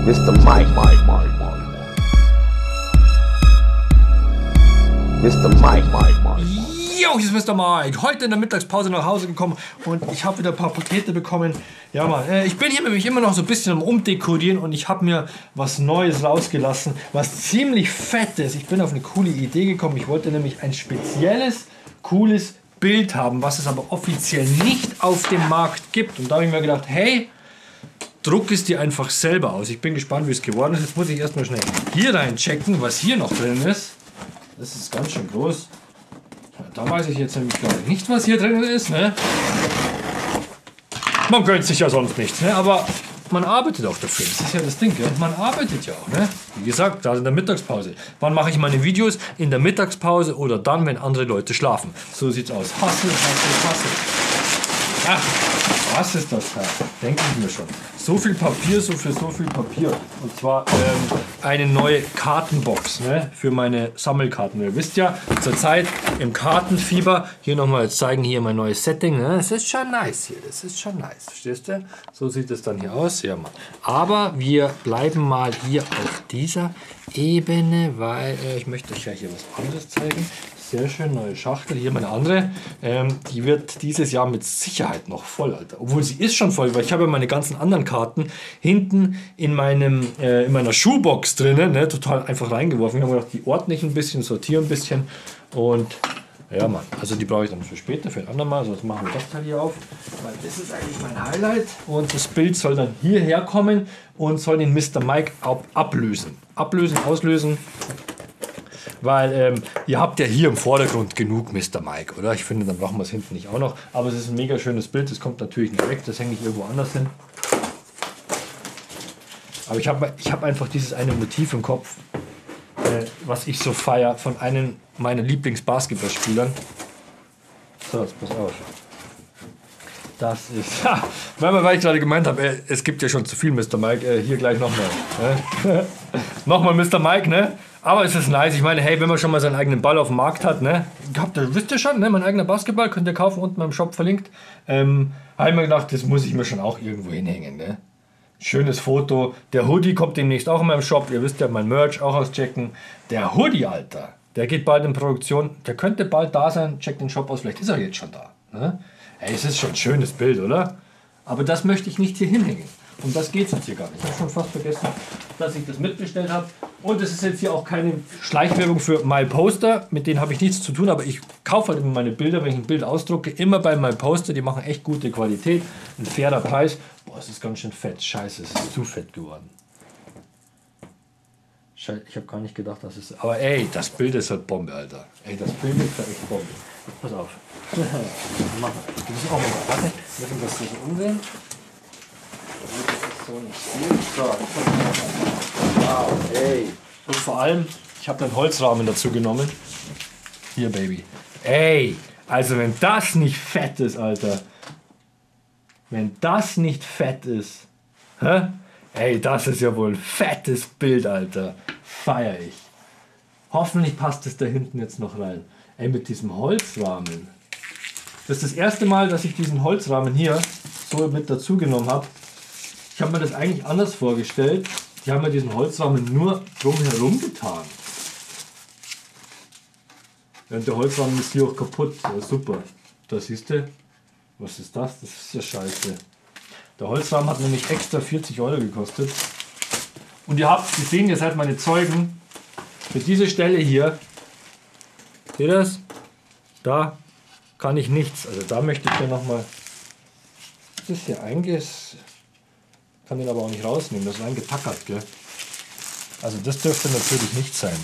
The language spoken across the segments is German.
Mr. Mike. Mr. Mike. Jo, hier ist Mr. Mike. Heute in der Mittagspause nach Hause gekommen und ich habe wieder ein paar Pakete bekommen. Ja, Mann, ich bin hier nämlich immer noch so ein bisschen am Umdekorieren und ich habe mir was Neues rausgelassen, was ziemlich fett ist. Ich bin auf eine coole Idee gekommen. Ich wollte nämlich ein spezielles, cooles Bild haben, was es aber offiziell nicht auf dem Markt gibt. Und da habe ich mir gedacht, hey, druck es dir einfach selber aus. Ich bin gespannt, wie es geworden ist. Jetzt muss ich erstmal schnell hier rein checken, was hier noch drin ist. Das ist ganz schön groß. Da weiß ich jetzt nämlich gerade nicht, was hier drin ist. Ne? Man gönnt sich ja sonst nichts, ne? Aber man arbeitet auch dafür. Das ist ja das Ding, gell? Man arbeitet ja auch. Ne? Wie gesagt, da in der Mittagspause. Wann mache ich meine Videos? In der Mittagspause oder dann, wenn andere Leute schlafen. So sieht's aus. Hassel. Ach, was ist das da? Denke ich mir schon. So viel Papier, so viel Papier. Und zwar eine neue Kartenbox, ne, für meine Sammelkarten. Ihr wisst ja, zurzeit im Kartenfieber. Hier nochmal zeigen, hier mein neues Setting. Ne? Das ist schon nice hier. Das ist schon nice. Verstehst du? So sieht es dann hier aus. Ja, Mann. Aber wir bleiben mal hier auf dieser Ebene, weil ich möchte euch ja hier was anderes zeigen. Sehr schön, neue Schachtel. Hier meine andere. Die wird dieses Jahr mit Sicherheit noch voll, Alter. Obwohl sie ist schon voll, weil ich habe ja meine ganzen anderen Karten hinten in meiner Schuhbox drinnen, ne, total einfach reingeworfen. Ich habe gedacht, die ordne ich ein bisschen, sortiere ein bisschen. Und ja, Mann, also die brauche ich dann für später, für ein andermal. Also jetzt machen wir das Teil hier auf, weil das ist eigentlich mein Highlight. Und das Bild soll dann hierher kommen und soll den Mr. Mike ablösen. Ablösen, auslösen. Weil ihr habt ja hier im Vordergrund genug Mr. Mike, oder? Ich finde, dann brauchen wir es hinten nicht auch noch. Aber es ist ein mega schönes Bild. Das kommt natürlich nicht weg. Das hänge ich irgendwo anders hin. Aber ich hab einfach dieses eine Motiv im Kopf, was ich so feiere, von einem meiner Lieblings-Basketballspielern. So, jetzt pass auf. Das ist, weil ich gerade gemeint habe, es gibt ja schon zu viel Mr. Mike. Hier gleich nochmal. Nochmal Mr. Mike, ne? Aber es ist nice. Ich meine, hey, wenn man schon mal seinen eigenen Ball auf dem Markt hat, ne? Wisst ihr schon, ne? Mein eigener Basketball, könnt ihr kaufen, unten beim Shop verlinkt. Habe ich mir gedacht, das muss ich mir schon auch irgendwo hinhängen, ne? Schönes Foto. Der Hoodie kommt demnächst auch in meinem Shop. Ihr wisst ja, mein Merch auch auschecken. Der Hoodie, Alter, der geht bald in Produktion. Der könnte bald da sein. Checkt den Shop aus. Vielleicht ist er jetzt schon da. Ne? Hey, es ist schon ein schönes Bild, oder? Aber das möchte ich nicht hier hinhängen. Um das geht es jetzt hier gar nicht. Ich habe schon fast vergessen, dass ich das mitbestellt habe. Und es ist jetzt hier auch keine Schleichwerbung für MyPoster. Mit denen habe ich nichts zu tun. Aber ich kaufe halt immer meine Bilder, wenn ich ein Bild ausdrucke. Immer bei MyPoster. Die machen echt gute Qualität. Ein fairer Preis. Boah, es ist ganz schön fett. Scheiße, es ist zu fett geworden. Scheiße, ich habe gar nicht gedacht, dass es... Aber ey, das Bild ist halt Bombe, Alter. Ey, das Bild ist halt echt Bombe. Pass auf. Du bist auch mal da. Warte, wir müssen das so umsehen. So nicht viel. So. Wow, ey. Und vor allem, ich habe den Holzrahmen dazu genommen. Hier, Baby. Ey, also wenn das nicht fett ist, Alter. Wenn das nicht fett ist. Hä? Ey, das ist ja wohl ein fettes Bild, Alter. Feier ich. Hoffentlich passt es da hinten jetzt noch rein. Ey, mit diesem Holzrahmen. Das ist das erste Mal, dass ich diesen Holzrahmen hier so mit dazu genommen habe. Ich habe mir das eigentlich anders vorgestellt. Die haben mir diesen Holzrahmen nur drumherum getan. Ja, und der Holzrahmen ist hier auch kaputt. Ja, super. Da siehst du. Was ist das? Das ist ja scheiße. Der Holzrahmen hat nämlich extra 40 € gekostet. Und ihr habt gesehen, ihr seid meine Zeugen. Für diese Stelle hier. Seht ihr das? Da kann ich nichts. Also da möchte ich ja nochmal. Das ist hier einges. Kann den aber auch nicht rausnehmen, das ist eingetackert, gell? Also das dürfte natürlich nicht sein.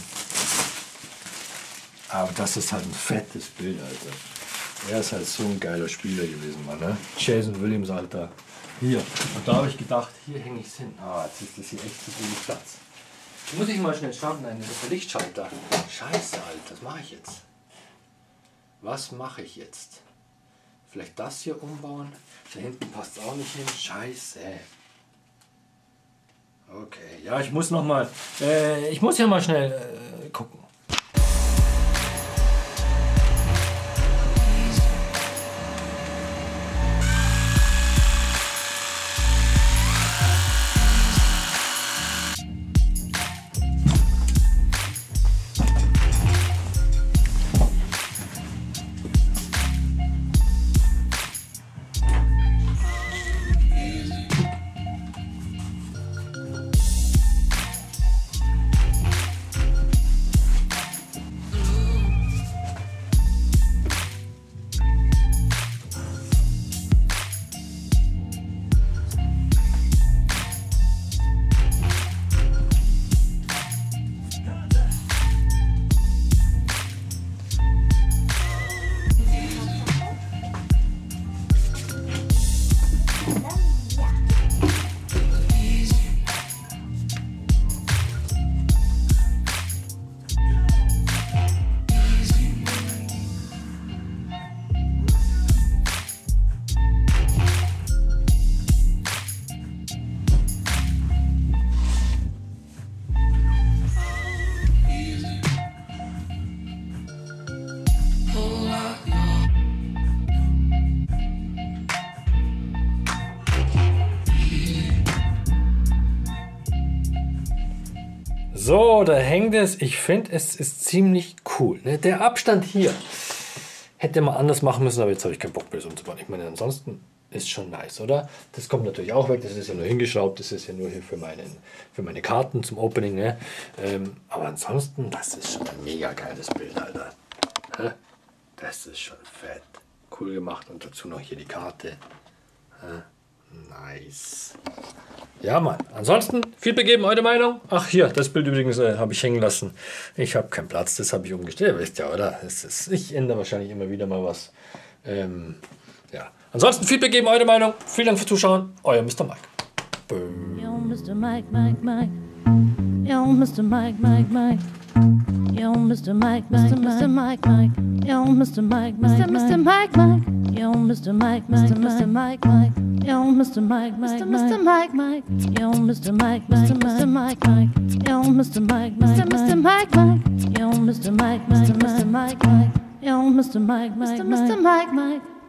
Aber das ist halt ein fettes Bild, Alter. Er ist halt so ein geiler Spieler gewesen, Mann, ne? Jason Williams, Alter. Hier. Und da habe ich gedacht, hier hänge ich es hin. Ah, jetzt ist das hier echt zu viel Platz. Jetzt muss ich mal schnell starten, einen Lichtschalter. Scheiße, Alter, was mache ich jetzt? Was mache ich jetzt? Vielleicht das hier umbauen? Da hinten passt es auch nicht hin. Scheiße. Okay, ja, ich muss noch mal, ich muss ja mal schnell gucken. So, da hängt es. Ich finde, es ist ziemlich cool. Ne? Der Abstand hier hätte man anders machen müssen, aber jetzt habe ich keinen Bock mehr, das umzubauen. Ich meine, ansonsten ist schon nice, oder? Das kommt natürlich auch weg. Das ist ja nur hingeschraubt. Das ist ja nur hier für meine Karten zum Opening. Ne? Aber ansonsten, das ist schon ein mega geiles Bild, Alter. Hä? Das ist schon fett. Cool gemacht. Und dazu noch hier die Karte. Nice. Ja, Mann. Ansonsten, Feedback geben, eure Meinung? Ach, hier, das Bild übrigens habe ich hängen lassen. Ich habe keinen Platz, das habe ich umgestellt. Ihr wisst ja, oder? Ich ändere wahrscheinlich immer wieder mal was. Ja. Ansonsten, Feedback geben, eure Meinung. Vielen Dank fürs Zuschauen. Euer Mr. Mike. Boom. Yo, Mr. Mike, Mike, Mike. Yo, Mr. Mike, Mike, Mike. Yo, Mr. Mike, Mike, Mr. Mike, Mike. Yo, Mr. Mike, Mike, Mr. Mike, Mike. Yo, Mr. Mike, Mr. Mike, Mike. Yo, Mr. Mike, Mike, Mr. Mike, Mike. Yo, Mr. Mike, Mr. Mike, Mike. Yo, Mr. Mike, Mr. Mike, Mike. Yo, Mr. Mike, Mr. Mike, Mike. Yo, Mr. Mike, Mike, Mr. Mike, Mike.